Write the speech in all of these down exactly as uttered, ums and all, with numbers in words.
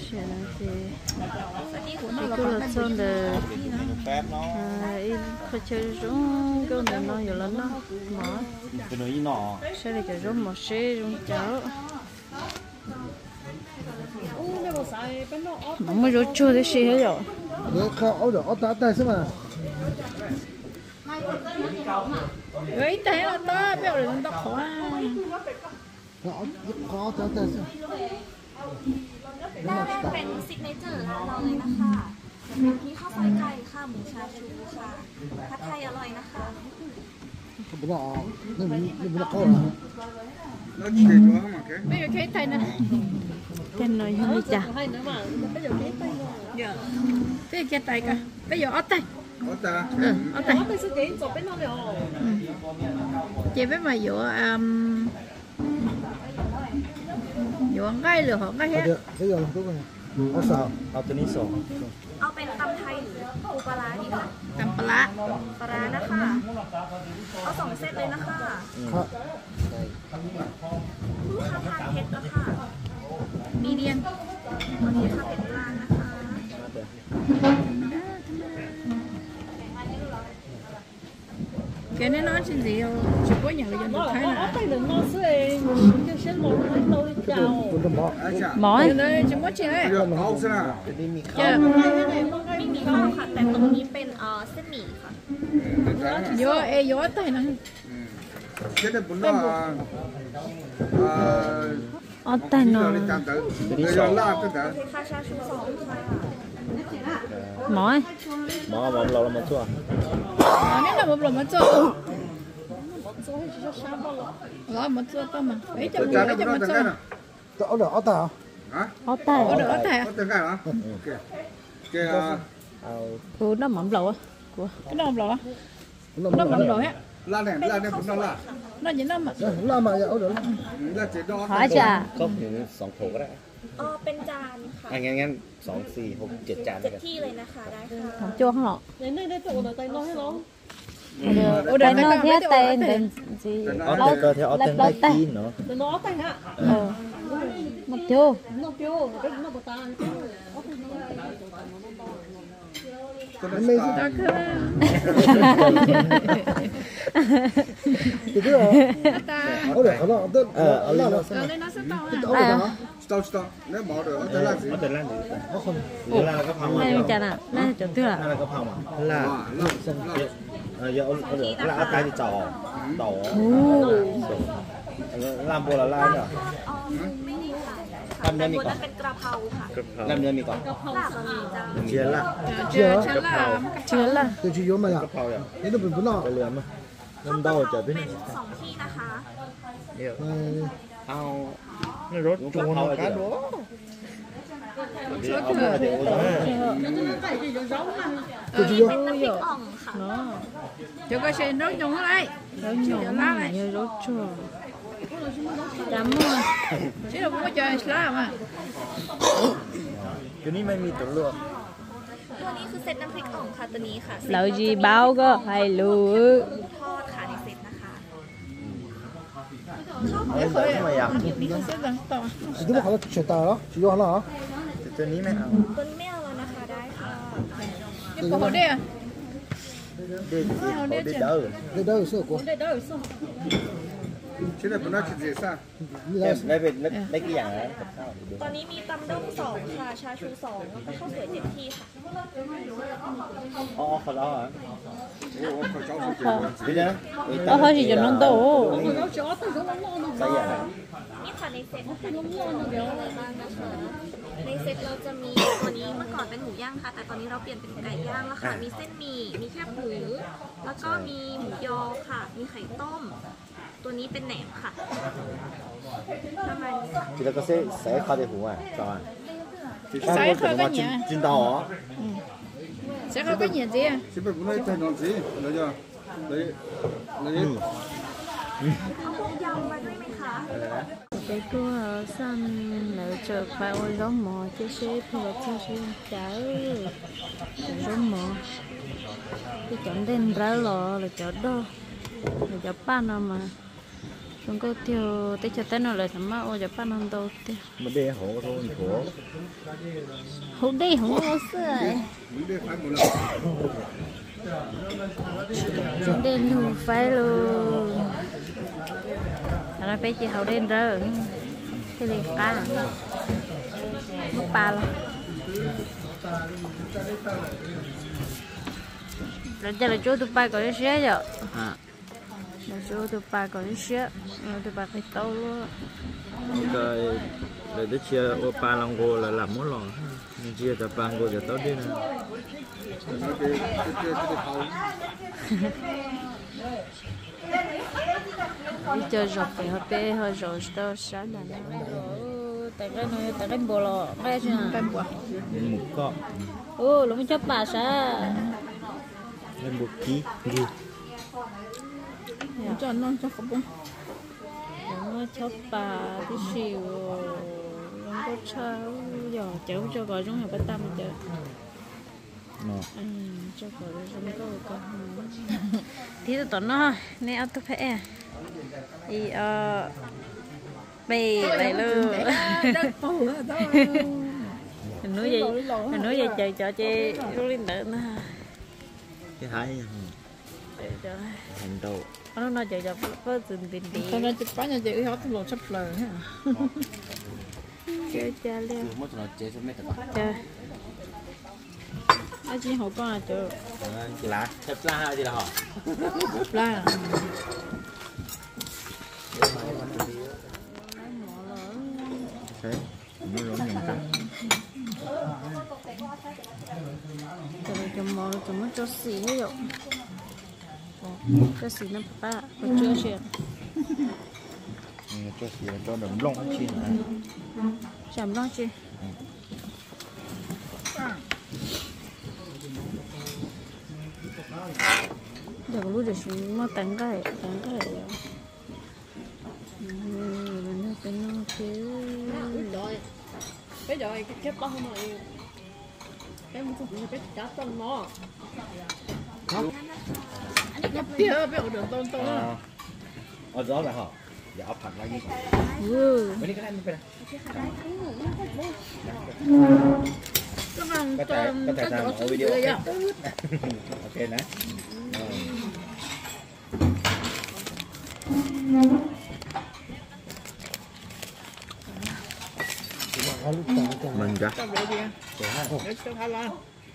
chuyện là gì cái cái là xong để ai phải chơi rong cái này nó nhiều lắm nó mở sẽ là chơi rong một xe rong cháu mà mới rồi chơi cái xe hết rồi 你看熬着熬大蛋是吗？ vậy tay nó to béo rồi nó khó à 熬熬大蛋是。 หน้าแรกเป็นซิกเนเจอร์ร้านเราเลยนะคะมีข้าวซอยไก่ค่ะหมูชาชูค่ะผัดไทยอร่อยนะคะ不知道啊，那你那不知道搞了。 bây giờ cái tay này cái này không đi chả bây giờ cái tay cả bây giờ ớt tay ừ ớt tay chị biết mà dụ um dụ ngay lửa họ ngay hết 这个这个，好少。 เอาตัวนี้ส่งเอาเป็นตำไทยหรือปูปลาร้าดีคะ tầm pala ปลาร้านะคะเอาสองเซตเลยนะคะ看， ลูกค้าทานเผ็ดแล้วค่ะ medium โอเคค่ะเผ็ดกลางนะคะ cái này nó xin gì đâu chỉ có nhà người dân được thấy là 不是毛。 mỏi chỉ có chuyện đấy ไม่มีข้าวค่ะแต่ตรงนี้เป็นเอ่อเส้นหมี่ค่ะ vô e vô tay nó cái này bún nó ở tay nó ตัวนี้สองลาบตั้งแต่โอเคค่ะชาชูสองค่ะ mỏi หมอบอกเราเรามาชั่ว mỏi nên là một lần mà cho đó mà cho tao mà ấy cho người cho mà cho 这熬着熬大啊。 ở tay ở ở tay có tên cái hả cái cái เอา của nó mỏng lẩu á của cái nó mỏng lẩu á nó mỏng lẩu á la này la này bún nó la nó gì nó mà 那嘛也熬着了。 la chỉ đó ขาจ่าก็ถึงสองโถก็ได้เออเป็นจานค่ะอ่ะงั้นงั้นสองสี่หกเจ็ดจานเจ็ได้ดกันที่เลยนะคะได้ค่ะ thằng chua không lọ Ở đây nó thiết tên tên gì? เอาแต่ก็เทเอาแต่ได้กินเนาะ Ờ. Một tiêu. 没事。 这个熬着好了，这呃辣了。 ở đây nó sẽ to 熬着啊。 tao tao nếu bỏ được cái la gì เอาแต่ร้านนี้หรือร้านแล้วก็เผา Này mình chả nào, này chỗ tiêu ร้าน à? แล้วก็เผามาลา la la เออเดี๋ยวเอาเอาเดี๋ยวลาเอาตายที่จ่อต่อลามโบราณลาเนี่ยอ๋อไม่ดีค่ะค่ะแต่ตัวนั้นเป็นกระเพราค่ะลามเนื้อมีก่อนลาบะหมี่จ้าเชียร์ละ chưa chưa là Chưa là. 这去油嘛呀กะ？เพราอย่าง你那不不闹ไป。เรือมั้ยข้าวน้ำกะเต้าเพราจะเป็เป็น นสองที่นะคะเดี๋ยว嗯， เอารถจูนกันดูเดี๋ยวเอามาเดี๋ยวตัวนี้เป็นน้ำพริกอ่องค่ะ cho cái xe nấu nhung lại Rau Chưa nhổ lá mà này. như rau chua. Cảm ơn. chứ đâu có chơi lá mà ตัวนี้ไม่มีตัวลวกตัวนี้คือเซตน้ำพริกอ่องค่ะตัวนี้ค่ะ Lẩu gì bao cơ hay lù. หมูทอดค่ะในเซตนะคะเอ้ยแต่ทำไมอ่ะ nó sẽ dần to 这个好了，选大了，选好了啊。 ตัวนี้ไม่เอาตัวนี้ไม่เอาแล้วนะคะได้ค่ะ cái cổ đây à เด็ดเขาเด็ดเด้อ这都有效果。 cái này bún nó chỉ gì sao 你ได้来， ได้เป็นได้กี่อย่างนะกับข้าวตอนนี้มีตำด้งสองค่ะชาชูสองแล้วก็ข้าวสวยเจ็ดที่ค่ะอ๋อเขาเล่าอ่ะ我可找不着พี่นะ Có hơi gì cho nó tổ. ใส่อย่างไรนี่ค่ะในเซตค่ะเดี๋ยวอะไรบ้างนะคะ ในเซตเราจะมีตัวนี้เมื่อก่อนเป็นหมูย่างค่ะ แต่ตอนนี้เราเปลี่ยนเป็นไก่ย่างแล้วค่ะ มีเส้นหมี่มีแคบหมู แล้วก็มีหมูยอค่ะ มีไข่ต้ม ตัวนี้เป็นแหนมค่ะประมาณนี้ทีละก็ใส่ใส่ข้าวในหัวอ่ะจอนใส่ข้าวกันเนี่ยจินดอ sẽ có cái gì gì à cái bún nó tên nó gì nó cho đấy đấy เอาพวกยำมาด้วยไหมคะ Cái cua xăm nếu chờ phải ôi rau mò chứ xếp thì là cho xếp cháu. Rau mò. Cái chọn đen ra lò là chọn đó. Là chọn pan nào mà. chúng có tiêu tới cho tới nó lại thầm máu cho pan non đâu tiêu mà đê hổ thôi khổ hổ đi không có sữa chúng đen luôn phải luôn nó phải chỉ hậu đen rồi cái gì cá mất ba luôn rồi giờ là chỗ tụi bay có cái xe rồi là chỗ tụi bay có cái xe tụi bay cái tàu luôn rồi để để chia ô ba lòng gô là làm món lò nhưng chia tập ba gô giờ tao đi nè đi chơi rồi phải hợp bê hơi rồi tao sáng là nó tại cái này tại cái bò lò cái gì cái bò một cọ ô lúc chấp bà sa lên một ký gì cho nó cho không bông nó chấp bà cái xìu nó có sao giờ cháu cho gọi chúng là bắt tâm chứ cho gọi chúng có có thì tụi nó nè ăn thức phải thì ờ bì lại luôn mình nói gì mình nói gì chờ chờ chị lúc lên đợi nó cái thái hành đâu nó nói chờ chờ với từng tiền đi tao nói chụp bánh nhà chị hết lột sắp lời ha chơi chơi lên chơi à chị hậu con à chơi chị lá chép lá hay gì là họ lá thế mới lớn nhận ra tụi mình cho mò tụi nó cho xì hết rồi cho xì nó ba còn chưa xì cho xì cho đầm lông chi này chấm lông chi giờ có lúc để xuống mà tấn cái tấn cái rồi nó cái nó chứ rồi cái rồi cái chép bao mà cái một chút cái cá tôm nó nhập tiền biết được tôm tôm ở đó là họ dạ ấp thật là gì ừ mấy cái này mình phải cái bằng có thể có thể làm ở video ok nè mình ra để cho Thái Lan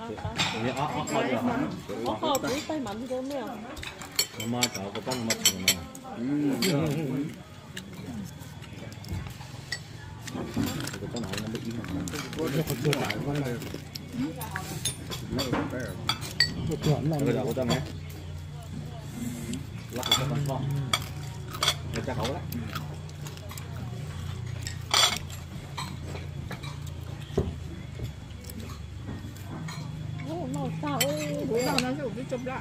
nó có bữa tay mạnh thôi mấy à nó mà cháu có con mất rồi mà cái con này nó bị im rồi đâu có tâm nhé lắc cái con con để cho khẩu đấy màu sao bữa nào nó sẽ bị chụp lại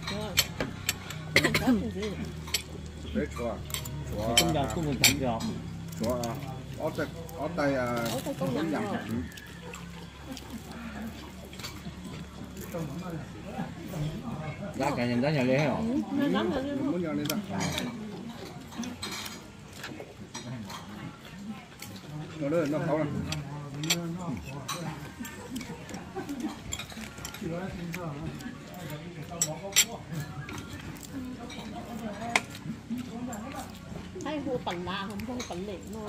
đấy chua chua không giờ không mình chạm được chua ở tay ở tay à ở tay con nhầm rồi giá cả nhìn giá nhà lên hả muốn nhau lên đó nó đây nó khẩu này hay mua bẩn là không không bẩn lệ nữa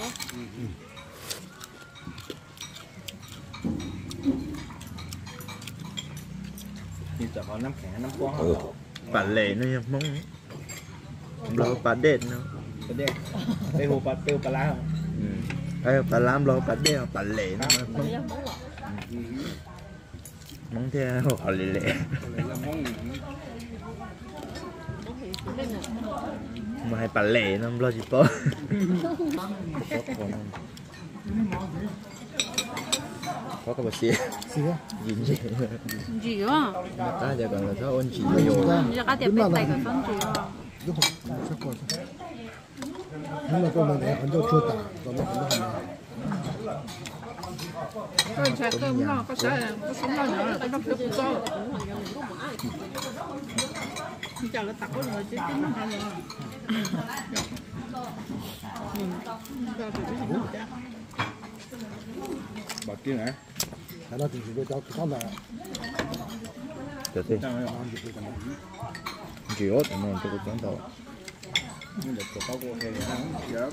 thì chợ có năm khẻ năm quang bản lệ nó mong lo bản đệt nó bản đệt đây hồ bản tiêu bản lá không đây bản làm lo bản đệt bản lệ nó mong theo họ lệ lệ mà hay bản lệ nó lo gì tốt có cái bát xì gì gì gì á ta giờ còn là sao ôn chỉ nhiều giờ cá tiệp bếp tay cái phân gì á nhưng mà con này hắn cho chua tả còn nó không được cái trái cơm nó có sẽ có sống nó nữa cái nó cứ to giờ là tặng có rồi chứ nó hay rồi Bà kia này. Cái đó thì chúng tôi cho con là Được đi. Chỉ ớt thì nó cho cái chén tàu. Nhưng được có có cái này. Dạ.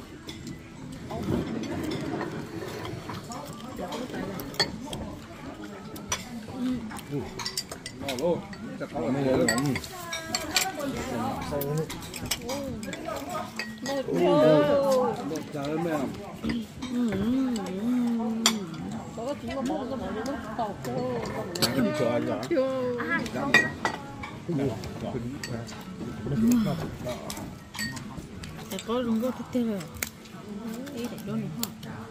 Ngon luôn. Chắc có là mấy người đó. Trời ơi mấy em. Cái gì trời vậy? Để có luôn có thích theo rồi. Ý để đó nữa hả?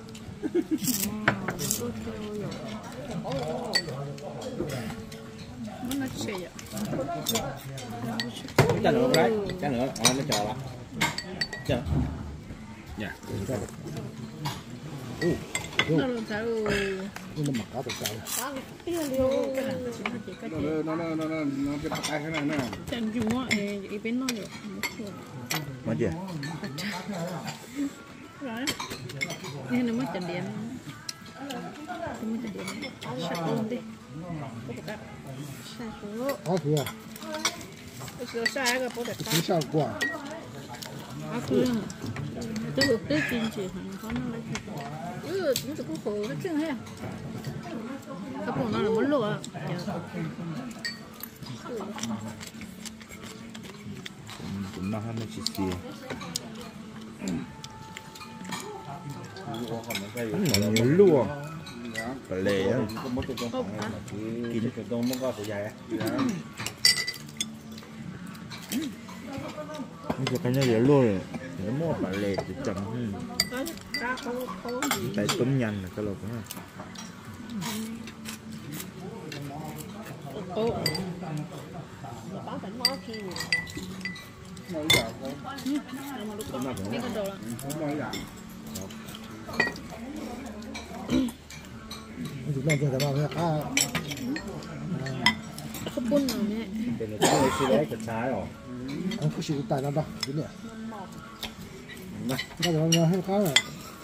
Nó chơi à? Chén nữa đấy, chén nữa, à nó chờ lại. Chờ. Dạ. Nó làm sao? nhưng mà cá được cái Nó nó nó nó nó cái tay thế này nè. Chẳng chịu mọi ý bên nó được. Mất chưa? Rồi. Nên nó mất trận điện. Mất trận điện. Sạch luôn đi. Sạch luôn. cá kia Sửa sai cái bố đẹp. chính xác quả À cứ tôi được tới kiên trì hẳn có nó lấy thịt. Ừ, nó sẽ có khổ hết chứ hả? Các bộ nó là muốn lụa. Cũng nó hay mấy chị xìa. Nhiều luôn. Phải lề á. Kín cái đông nó có thể dài á. Cái cái này luôn rồi. Nó mua phải lề thì chậm hơn. Tại tôm nhăn là cái lột đó. Báo tỉnh mó khi Nói dạ không? Đi con đồ là. Không nói dạ. chúng ta sẽ làm cái cá Có bún rồi nè. Cái này cái này đấy cái trái rồi. không có sự tài năng đâu cái này cái đó là hết cá rồi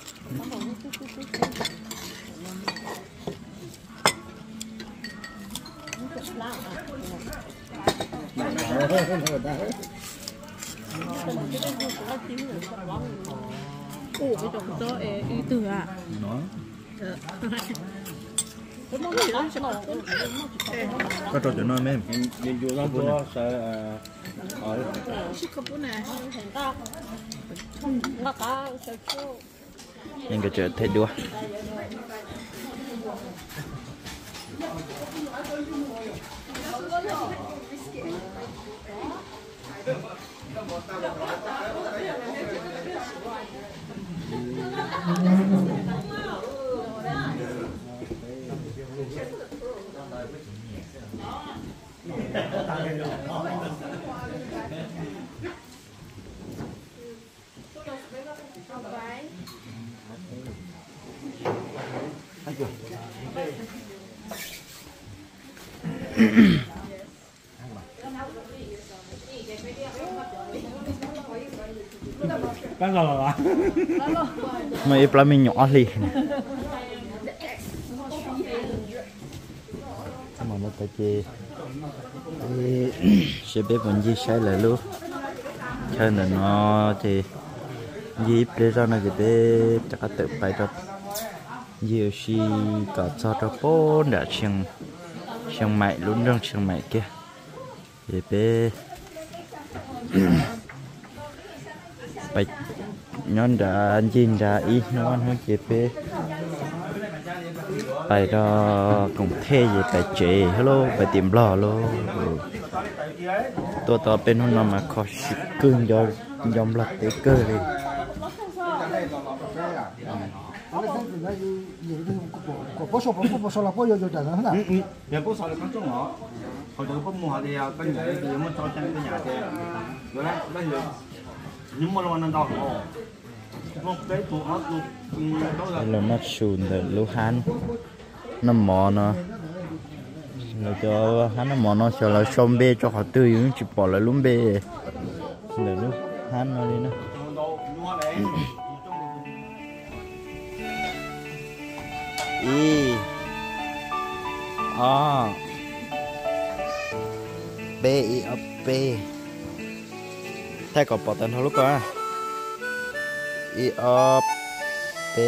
Ủa cái trồng to ý từ à? Nó. Cái món gì đó sẽ bỏ. Có trò chuyện nói em. Nhìn vô nó vừa sẽ ở Xích có bún này. nó có sơ chua. nhưng cái chuyện thấy đua. Bắt rồi rồi. Mấy plá mình nhỏ lì. Mà nó phải chê sẽ biết vấn gì sai lại luôn cho nên nó thì dịp để ra này thì biết chắc là tự phải cho nhiều khi có cho cho bốn đã trường trường mại luôn trong trường mại kia thì biết phải nhon đã nhìn ra ít nó ăn không chỉ biết phải đó cũng thế gì phải chế hello phải tìm lò luôn tôi tao bên hôm nào mà có cương do dòng lật tới cơ đi của bố số bố bố số là bố giờ giờ là thế nào Nhà bố sợ là con chung họ. Hồi giờ bố mua họ thì con nhảy thì muốn cho chân cái nhà thì rồi đấy bây giờ nhưng mà nó đau họ. Không cái tụ ớt luôn. đây là nó sùn từ lúa han nó mò nó nó cho hắn nó mò nó cho là xôm bê cho họ tươi những chỉ bỏ lại lúm bê là lúa han nó đi nó y a b i o b thay có bỏ tên thôi lúc đó i o b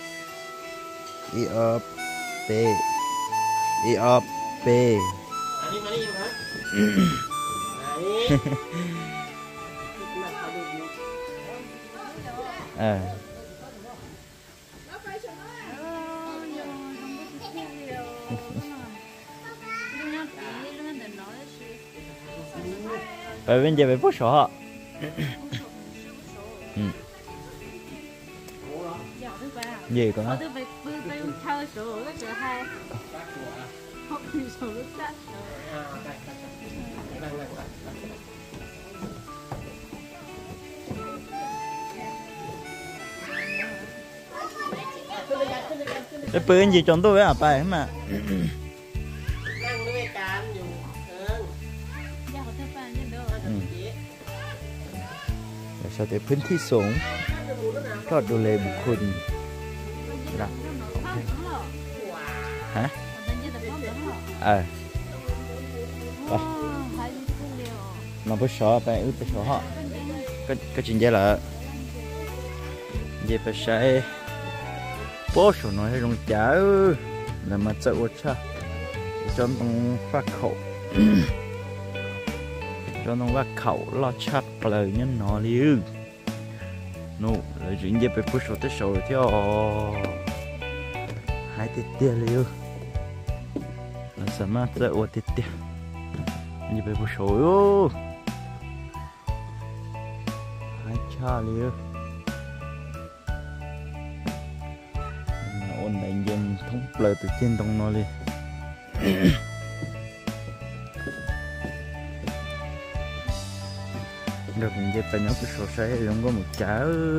i o b i o b à bởi bên giờ phải bút sổ gì con á cáiปืนgì chọn tôi à bài mà saoแต่พื้นที่สูงก็ดูแลบุคคลนะฮะเออไปเราไปช้อไปอึไปช้อhọก็ก็จริงใจละgiờ phảiใช้โป๊ะส่วนน้อยให้ลงจ้าแล้วมาเจอวัชชาจนต้องฟักเขาcho nó qua khẩu lo chặt lời nhân nó liu nụ lời chuyện gì phải push tới sầu theo hai tiệt tiệt liu là sao mà tới ô tiệt tiệt gì phải push sầu hai cha liu ôn lại dân thống lời từ trên tông nó đi được mình dẹp phải nhóc cái sổ xe không có một chả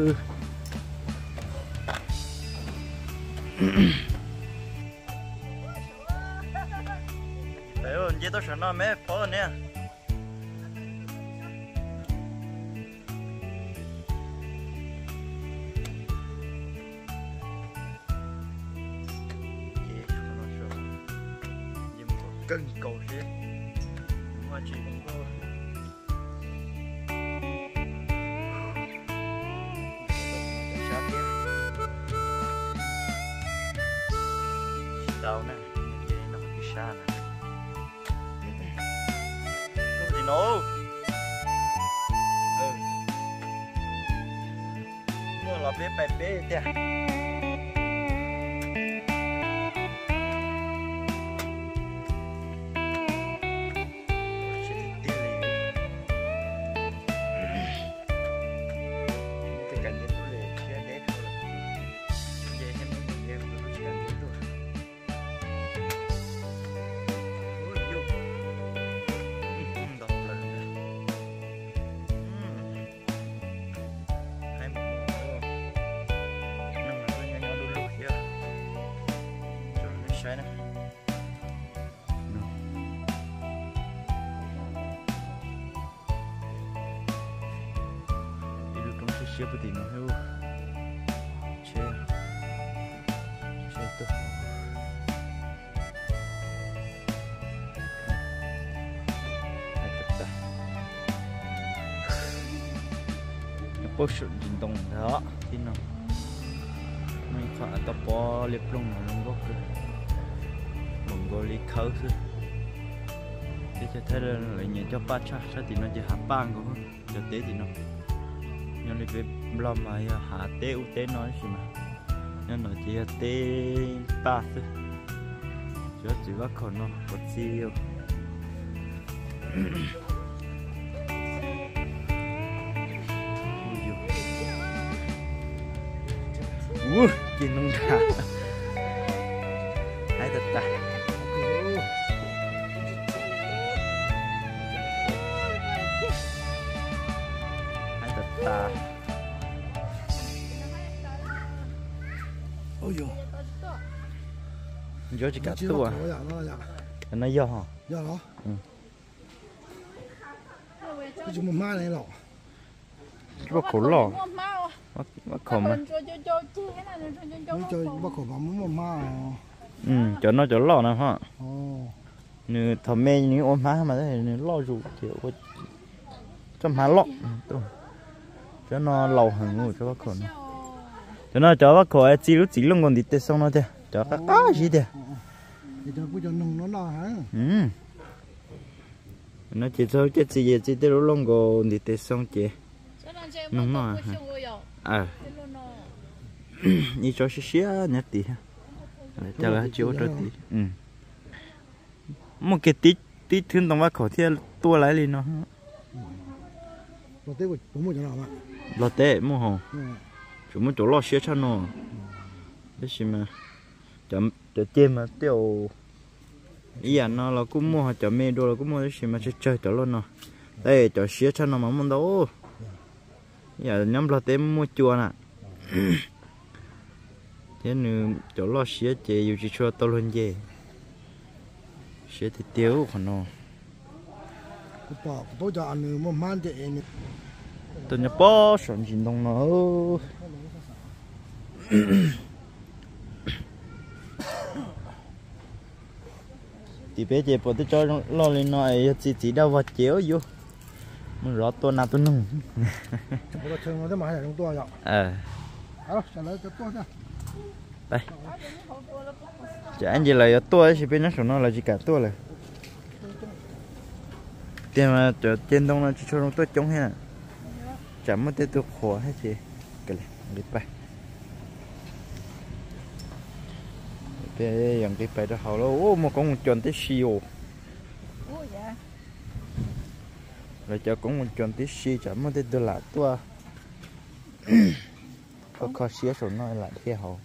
đấy rồi dẹp tôi sợ nó mấy phó nè cân cầu xe hoa chỉ có đâu nè, vậy nó bị xa nè, có gì nổ, ừ, mua là bé bé bé thế, này nè đi được trong chiếc xe thì nó heo xe xe tốt hai tập ta nó có sự chuyển động đó thì nó mình phải tập bò liệp lông nó không có được Mongolia khâu thôi, thế cho thế là lại nhận cho ba cha, sao thì nó chỉ hạ bang của cho té thì nó, nhưng lại về lo mà hạ té u té nói gì mà, nhưng nó chỉ hạ té ba thôi, cho chỉ bắt con nó có chiêu, ui, gì nông thả, hai thật ta. Ta ôi dồi gió chỉ cả tua nó gió hả gió đó ừ. chúng mình mai này lọ có khổ lò bắt bắt khổ mà Mấy chơi bắt khổ mà muốn mà ừ cho nó cho lò nè ha ồ như thầm mê những ôm má mà thế này lo rủ kiểu có trăm há lọ cho nó lâu hàng ngủ cho bắt khổ nó cho nó cho bắt khổ chỉ lúc chỉ lúc còn đi tết xong nó thế cho các cá gì thế thì cho cứ cho nung nó lo hả ừ nó chỉ thôi cái gì chỉ tới lúc long còn đi tết xong chị nung nó à như cho xí xí nhát tí ha cho là chiếu cho tí ừ một cái tí tí thương đồng bắt khổ thì tua lại liền nó lo tế của bố mua cho nào mà lo tế mua hồ chúng muốn chỗ lo xía cho nó thế gì mà chậm cho chim mà tiêu ý anh nó là cũng mua cho mê đồ là cũng mua thế gì mà chơi chơi cho lo nó đây cho xía cho nó mà muốn đâu giờ nhóm lo tế mua chua nè thế nữa chỗ lo xía chè dù chỉ cho tôi luôn về xía thì tiêu còn nó cái bỏ bố cho anh mua man chè này tôi nhớ bó sản phẩm đông nó thì bé chè bỏ tôi cho lo lên nó chỉ chỉ đâu vào chéo vô mình rõ tôi nào tôi nung bố cho chơi nó thế mà hay là trong tôi vậy à à trả lời cho tôi nha đây chả anh gì là tôi chỉ biết nó số nó là chỉ cả tôi là tiền mà cho trên đông nó chỉ cho nó tôi chống hết chả mất tới tôi khổ hết gì cái này đi bay cái dòng đi bay đó hậu lâu ô mà có một chuyện tới siêu rồi cho có một chuyện tới siêu chả mất tới tôi là tôi có khó xía số nó lại theo hậu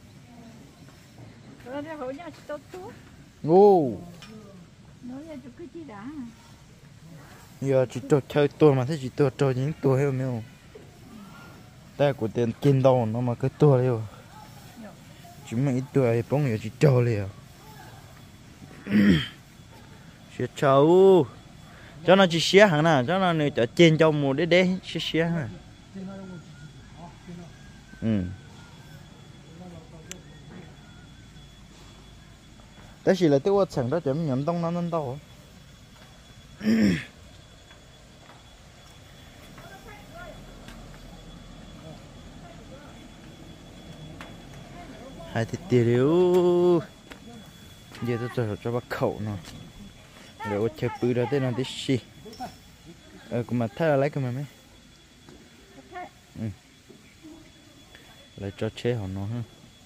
ô giờ chỉ tôi chơi tôi mà thấy chỉ tôi chơi những tôi hiểu không tay của tiền kinh đâu nó mà cái tôi liệu chỉ mấy ít tôi bóng giờ chỉ chơi liệu sẽ cháu cho nó chỉ xé hàng nào cho nó này cho trên cho một đấy đấy xé xé ha ừ thế chỉ là tôi chẳng đó chấm nhầm đông nó nên đâu hai thịt tiêu giờ tôi cho cho bác khẩu nó rồi chơi bự ra tới nó tí xì ờ cũng mà thay lấy cái mà mấy ừ lại cho chế họ nó ha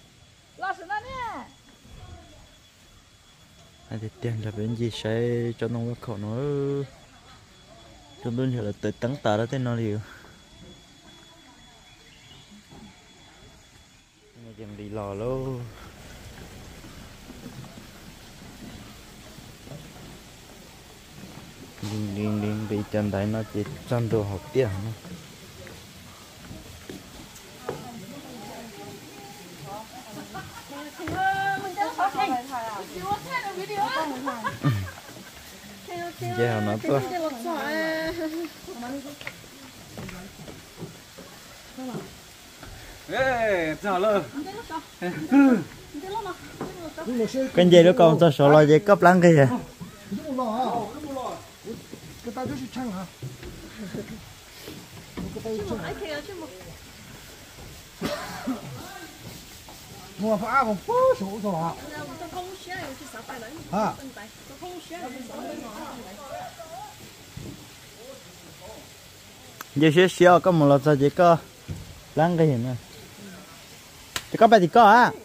hai thịt tiền là bên gì sẽ cho nó bác khẩu nó cho tôi là tới tấn tà đó tới nó liều dần đi lò luôn điên điên điên bị chân tay nó chỉ chân đồ học tiếc nó giờ nó to cái gì đó con cho số lo gì cấp lăng kìa cái tay tôi chỉ chăng hả mua phá còn phố số rồi hả giờ xíu xíu có một lọ gì có lăng cái gì nữa thì có bé thì có á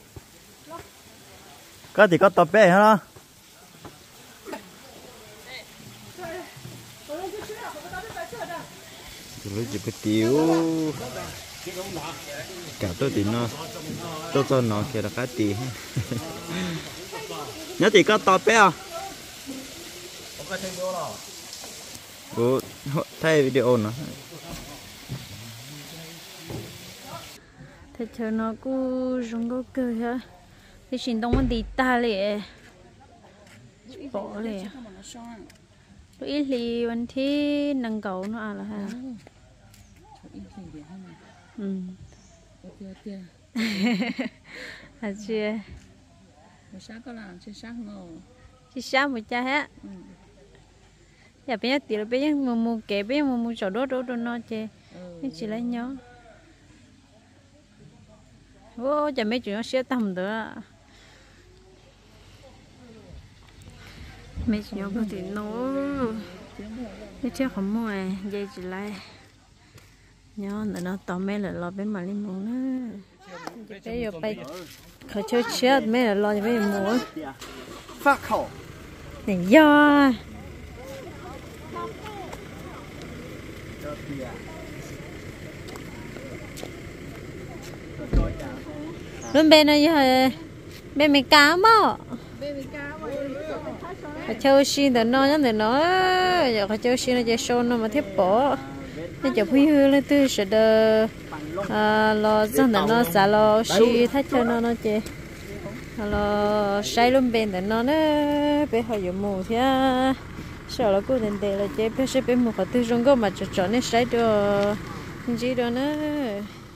có thì có tập bé hả rồi chỉ có tiêu cả tôi thì nó tôi cho nó kia là cái gì nhớ thì có tập bé à ủa thay video nữa thế cho nó cứ rong có cơ ha thì xin đông đi ta lệ bỏ lệ rồi ít thìวันที่นังเก่าเนาะอะไรฮะอืม à chưa một sáng có làm trên sáng ngô chỉ sáng một cha hết giờ bây giờ tiền bây giờ mua mua kẹp bây giờ mua mua chỗ đó đó đó nó chơi nhưng chỉ lấy nhó ô giờ mấy chuyện nó sẽ tầm nữa mấy chuyện có thể nó cái chiếc không mua dây chỉ lấy nhó nữa nó tao mấy là lo bên mà lên mua nữa bây giờ bay khởi chơi chết mấy là lo cho mấy mua phát khẩu để do luôn bên này giờ bên mình cá mà phải chơi xin để nó nhá để nó giờ phải chơi xin là chơi show nó mà tiếp bỏ nên giờ phi hư lên từ sẽ đờ lo dân để nó xả lo xí thắt cho nó nó chơi lo say luôn bên để nó nữa bé họ dùng mù thì sợ là cô đến đây là chơi bé sẽ bé mù họ từ trong gốc mà cho cho nên say được gì đó nữa